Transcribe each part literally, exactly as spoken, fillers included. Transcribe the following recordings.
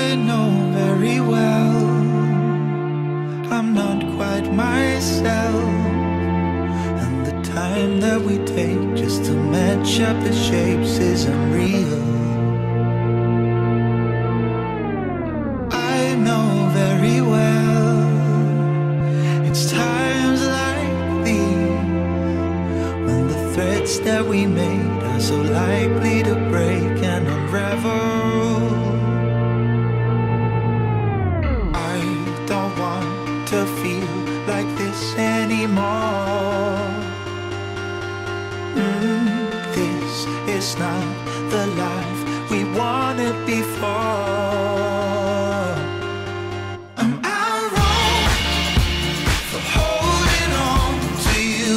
I know very well I'm not quite myself, and the time that we take just to match up the shapes is unreal. I know very well it's times like these when the threads that we made are so likely to break and unravel. I don't want to feel like this anymore. mm, This is not the life we wanted before. Am I wrong for holding on to you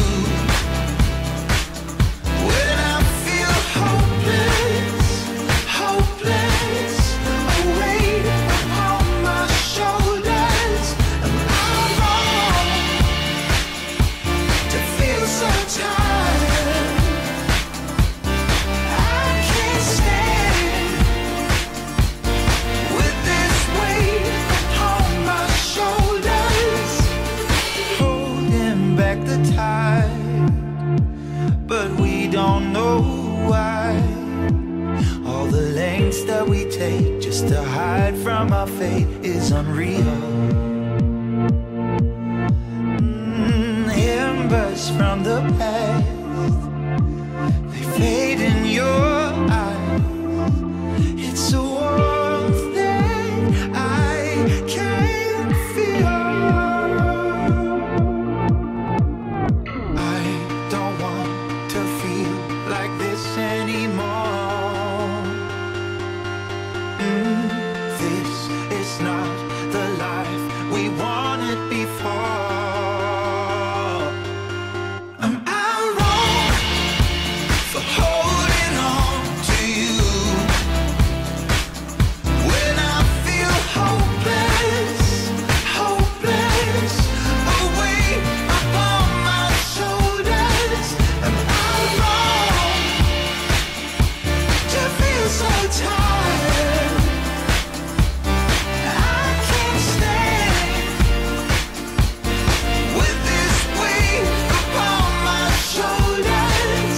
when I feel hopeless, hopeless, a weight upon my shoulders? Am I wrong to feel so tired? I can't stand with this weight upon my shoulders, holding back the tide, but we don't know why. All the lengths that we take just to hide from our fate is unreal. Mm, embers from the past, they fade in your eyes. It's a warmth that I can't feel. I don't want to feel like this anymore. Mm, this is not the life we wanted before. Am I wrong for holding on to you when I feel hopeless, hopeless, a weight upon my shoulders? Am I wrong to feel so tired? I can't stand with this weight upon my shoulders.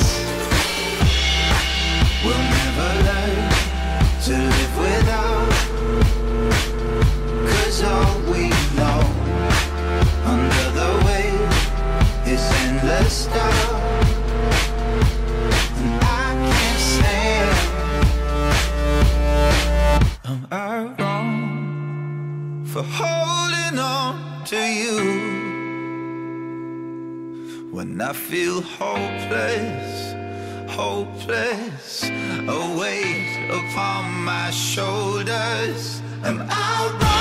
We'll never learn to live without, 'cause all we know under the weight is endless doubt. And I can't stand. Am I wrong for holding on to you when I feel hopeless, hopeless, a weight upon my shoulders? Am I wrong?